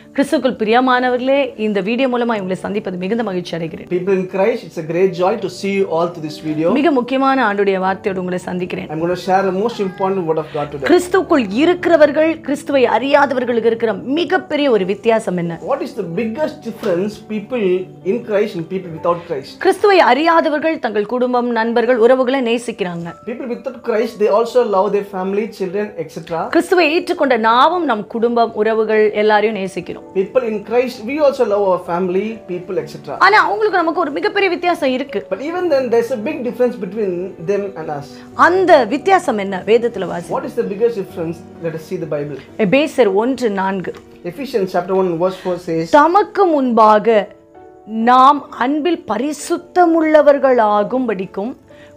கிறிஸ்துவுக்குள் பிரியமானவர்களே, இந்த வீடியோ மூலமா உங்களை சந்திப்பது மிகுந்த மகிழ்ச்சி அடைகிறேன். People in Christ, it's a great joy to see you all through this video. மிக முக்கியமான ஆண்டுடைய வார்த்தையோடு உங்களை சந்திக்கிறேன். I'm going to share the most important word of God today. கிறிஸ்துவுக்குள் இருக்கிறவர்கள் கிறிஸ்துவை அறியாதவர்களுக்கு இருக்கிற மிகப்பெரிய ஒரு வித்தியாசம் என்ன? What is the biggest difference people in Christ and people without Christ? கிறிஸ்துவை அறியாதவர்கள் தங்கள் குடும்பம், நண்பர்கள், உறவுகளை நேசிக்கிறாங்க. People without Christ, they also love their family, children, etc. கிறிஸ்துவை ஏற்றுக்கொண்ட நாமும் நம் குடும்பம், உறவுகள் எல்லாரையும் நேசிக்கிறோம். People in Christ, we also love our family, people, etc. ஆனா அவங்களுக்கு நமக்கு ஒரு மிகப்பெரிய வித்தியாசம் இருக்கு. But even then, there's a big difference between them and us. அந்த வித்தியாசம் என்ன? வேதத்துல வாசி. What is the biggest difference? Let us see the Bible. எபேசியர் 1:4. Ephesians chapter 1 verse 4 says, தமக்கு முன்பாக நாம் அன்பில் பரிசுத்தமுள்ளவர்களாகும்படிக்கும்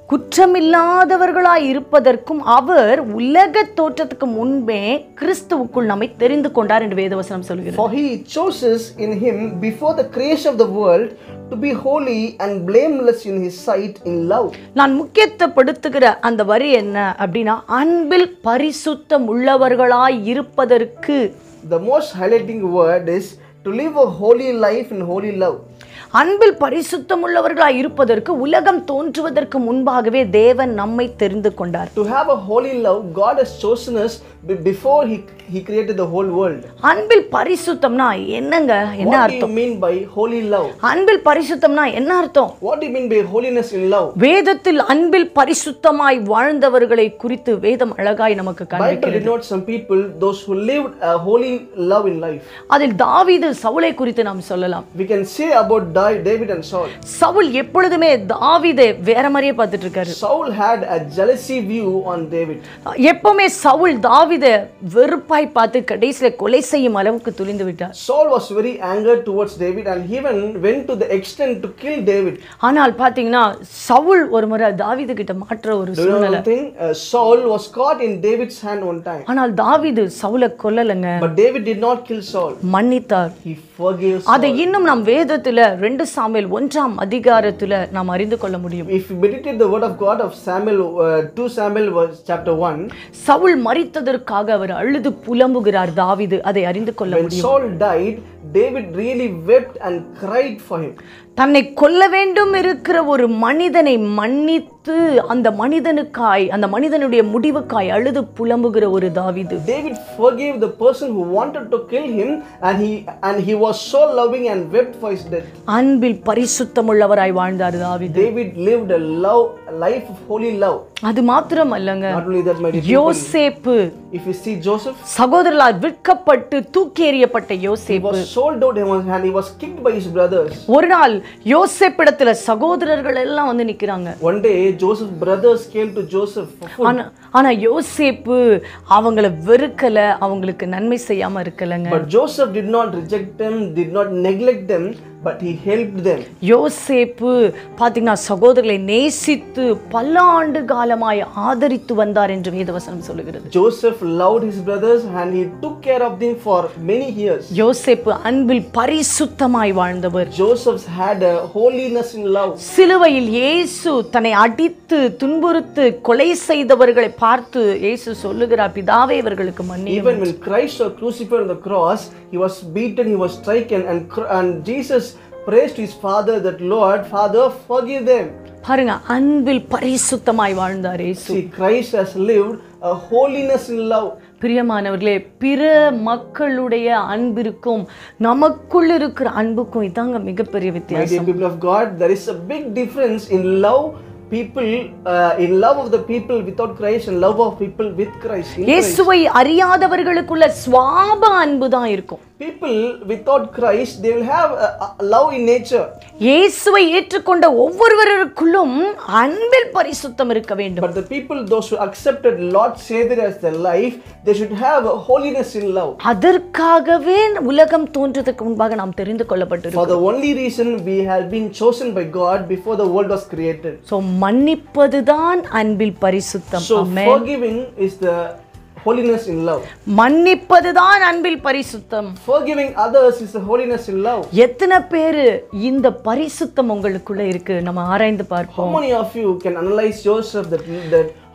குற்றமில்லாதவர்களாய் இருப்பதற்கும் அவர் உலக தோற்றத்துக்கு முன்பே கிறிஸ்துவுக்குள் நம்மை தெரிந்து கொண்டார் என்று வேதவசனம் சொல்கிறது. For he chose us in him before the creation of the world to be holy and blameless in his sight in love. நான் முக்கியத்துவப்படுத்துகிற அந்த வரி என்ன அப்படின்னா, அன்பில் பரிசுத்தம் உள்ளவர்களாய் இருப்பதற்கு. The most highlighting word is to live a holy life in holy love. அன்பில் பரிசுத்தம் உள்ளவர்களாய் இருப்பதற்கு உலகம் தோன்றுவதற்கு முன்பாகவே தேவன் நம்மை தெரிந்து கொண்டார். To have a holy love, God has chosen us before he created the whole world. அன்பில் பரிசுத்தம்னா என்னங்க? என்ன அர்த்தம்? What do you அர்த்தம்? mean by holy love? அன்பில் பரிசுத்தம்னா என்ன அர்த்தம்? What do you mean by holiness in love? வேதத்தில் அன்பில் பரிசுத்தமாய் வாழ்ந்தவர்களை குறித்து வேதம் அழகாய் நமக்கு Bible காண்பிக்கிறது. denotes some people, those who lived a holy love in life. அதில் தாவீது, சவுலை குறித்து நாம் சொல்லலாம். We can say about David and Saul. Saul எப்பொழுதுமே தாவீதை வேற மாதிரியே பார்த்துட்டு இருக்காரு. Saul had a jealousy view on David. எப்பவுமே சவுல் தாவீதை வெறுப்பாய் பார்த்து கடைசியில கொலை செய்யும் அளவுக்கு துணிந்து விட்டார். Saul was very angered towards David and even went to the extent to kill David. ஆனால் பாத்தீங்கன்னா சவுல் ஒரு முறை தாவீது கிட்ட மாற்ற ஒரு சூழ்நிலை. Saul was caught in David's hand one time. ஆனால் தாவீது சவுலை கொல்லலங்க. But David did not kill Saul. மன்னித்தார். He forgave Saul. அதை இன்னும் நாம் வேதத்துல 2 சாமுவேல் 1ஆம் அதிகாரத்துல நாம் அறிந்து கொள்ள முடியும். If you meditate the word of God of Samuel, 2 Samuel chapter 1, Saul மரித்ததற்காக அவர் அழுது புலம்புகிறார். தாவீது அதை அறிந்து கொள்ள when முடியும். Saul died, David really wept and cried for him. தன்னை கொல்ல வேண்டும் இருக்கிற ஒரு மனிதனை மன்னித்து அந்த மனிதனுக்காய், அந்த மனிதனுடைய முடிவுக்காய் அழுது புலம்புகிற ஒரு தாவீது. David forgave the person who wanted to kill him and he was so loving and wept for his death. அன்பில் பரிசுத்தமுள்ளவராய் வாழ்ந்தார் தாவீது. David lived a life of holy love. அது மாத்திரம் அல்லங்க, Not only that, my dear people, யோசேப்பு, if you see Joseph, சகோதரர்களால் விற்கப்பட்டு தூக்கி எறியப்பட்ட he யோசேப்பு was sold out and he was kicked by his brothers. ஒரு நாள் யோசேப்பிடத்துல சகோதரர்கள் எல்லாம் வந்து நிக்கிறாங்க. One day Joseph's brothers came to Joseph for food. ஆனா யோசேப்பு அவங்கள வெறுக்கல, அவங்களுக்கு நன்மை செய்யாம இருக்கலங்க. But Joseph did not reject them, did not neglect them, but he helped them. யோசேப்பு பாத்தீங்கன்னா சகோதரர்களை நேசித்து பல ஆண்டு காலமாய் ஆதரித்து வந்தார் என்று வேதவசனம் சொல்லுகிறது. Joseph loved his brothers and he took care of them for many years. யோசேப்பு அன்பில் பரிசுத்தமாய் வாழ்ந்தவர். Joseph had a holiness in love. சிலுவையில் இயேசு தன்னை அடித்து துன்புறுத்து கொலை செய்தவர்களை பார்த்து இயேசு சொல்லுகிறார், பிதாவே இவர்களுக்கு மன்னியும். Even when Christ was crucified on the cross, he was beaten, he was stricken, and Jesus praised to his father that, Lord, Father, forgive them. பாருங்க, அன்பில் பரிசுத்தமாய் வாழ்ந்தார் இயேசு. See, Christ has lived a holiness in love. பிரியமானவர்களே, பிற மக்களுடைய அன்பிற்கும் நமக்குள் இருக்கிற அன்புக்கும் இதாங்க மிகப்பெரிய My dear வித்தியாசம். people of God, there is a big difference in love people, in love of the people without Christ and love of people with Christ. இயேசுவை அறியாதவர்களுக்குள்ள சுவாப அன்பு தான் இருக்கும். People without Christ, they will have a love in nature. இயேசுவை ஏற்றுக்கொண்ட ஒவ்வொருவருக்குள்ளும் அன்பில் பரிசுத்தம் இருக்க வேண்டும். But the people, those who accepted Lord Savior as their life, they should have a holiness in love. அதற்காகவே உலகம் தோன்றதுக்கு முன்பாக நாம் தெரிந்து For கொள்ளப்பட்டிருக்கிறோம். the only reason we have been chosen by God before the world was created. So மன்னிப்பதுதான் அன்பில் பரிசுத்தம். So amen. forgiving is the holiness in love. மன்னிப்பதுதான் அன்பில் பரிசுத்தம். Forgiving others is the holiness in love. எத்தனை பேரு இந்த பரிசுத்தம் உங்களுக்குள்ள இருக்கு? நம்ம ஆராய்ந்து How பார்ப்போம். many of you can analyze yourself that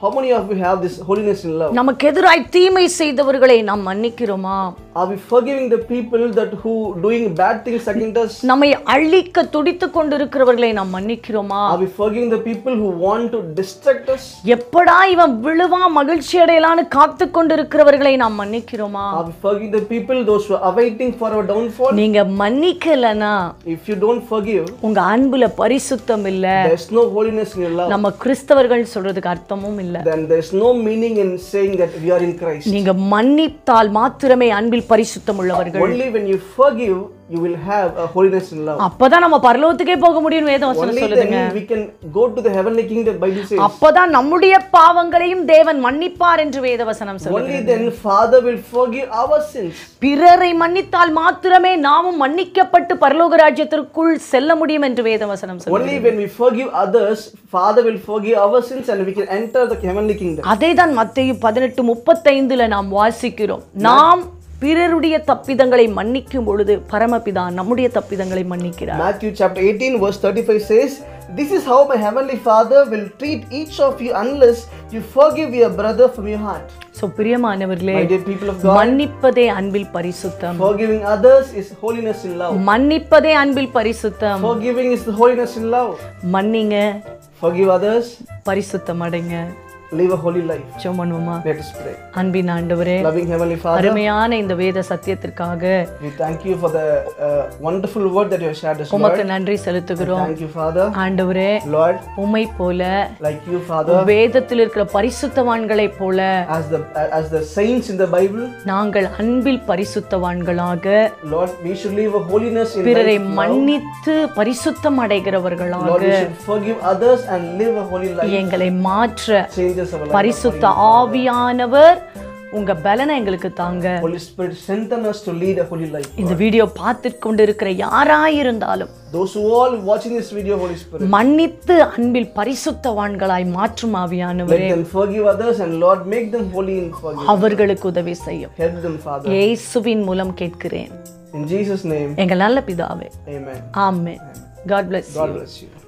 How many of you have this holiness in love? நமக்கு எதிராய் தீமை செய்தவர்களை நாம் மன்னிக்கிறோமா? Are we forgiving the people that who doing bad things against us? நம்மை அழிக்க துடித்துக் கொண்டிருக்கிறவர்களை நாம் மன்னிக்கிறோமா? Are we forgiving the people who want to distract us? எப்படா இவன் விழுவா மகிழ்ச்சி அடையலான்னு காத்து கொண்டிருக்கிறவர்களை நாம் மன்னிக்கிறோமா? Are we forgiving the people those who are awaiting for our downfall? நீங்க மன்னிக்கலனா If you don't forgive, உங்க அன்புல பரிசுத்தம் இல்ல. there is no holiness in your love. நம்ம கிறிஸ்தவர்கள் சொல்றதுக்கு அர்த்தமும் இல்ல. Then there is no meaning in saying that we are in Christ. நீங்க மன்னித்தால் மாத்திரமே அன்பில் பரிசுத்தம் உள்ளவர்கள். Only when you forgive, you will have a holiness in love. அப்பதான் நம்ம பரலோகத்துக்கே போக முடியும் வேதவசனம் சொல்லுதுங்க. Only then we can go to the heavenly kingdom, Bible says. அப்பதான் நம்முடைய பாவங்களையும் தேவன் மன்னிப்பார் என்று வேதவசனம் சொல்லுது. Only then Father will forgive our sins. பிறரை மன்னித்தால் மாத்திரமே நாமும் மன்னிக்கப்பட்டு பரலோக ராஜ்யத்திற்குள் செல்ல முடியும் என்று வேதவசனம் சொல்லுது. Only when we forgive others, Father will forgive our sins and we can enter the heavenly kingdom. அதேதான் மத்தேயு 18:35 நாம் வாசிக்கிறோம். நாம் பிறருடைய தப்பிதங்களை மன்னிக்கும் பொழுது பரமபிதா நம்முடைய தப்பிதங்களை மன்னிக்கிறார். Matthew chapter 18 verse 35 says, "This is how my heavenly Father will treat each of you unless you forgive your brother from your heart." So பிரியமானவர்களே, My dear people of God, மன்னிப்பதே அன்பில் பரிசுத்தம். forgiving others is holiness in love. மன்னிப்பதே அன்பில் பரிசுத்தம். Forgiving is the holiness in love. மன்னிங்க, Forgive others, பரிசுத்தம் அடைங்க. live a holy life. ஜெபம் பண்ணுவோமா? Let us pray. அன்பின் ஆண்டவரே, Loving heavenly Father, அருமையான இந்த வேத சத்தியத்திற்காக we thank you for the wonderful word that you have shared us, உமக்கு Lord. நன்றி செலுத்துகிறோம். Thank you, Father. ஆண்டவரே, Lord, உம்மை போல like you, Father, வேதத்தில் இருக்கிற பரிசுத்தவான்களை போல as the saints in the Bible, நாங்கள் அன்பில் பரிசுத்தவான்களாக Lord, we should live a holiness in பிறரை life now. மன்னித்து பரிசுத்தம் Lord, அடைகிறவர்களாக we should forgive others and live a holy life. எங்களை மாற்ற Changes our life. பரிசுத்த ஆவியானவர் உங்க பலனை எங்களுக்கு தாங்க. Holy Spirit, strengthen us to lead a holy life. இந்த வீடியோ பார்த்து கொண்டிருக்கிற யாராயிருந்தாலும் Those who all watching this video, Holy Spirit, மன்னித்து அன்பில் பரிசுத்தவான்களாய் மாற்றும் let ஆவியானவரே them forgive others and Lord, make them holy in forgiveness. அவர்களுக்கு உதவி செய்யும். Help them, Father. இயேசுவின் மூலம் கேட்கிறேன் In Jesus' name, எங்கள் நல்ல பிதாவே. amen. Amen. God bless you. God bless you.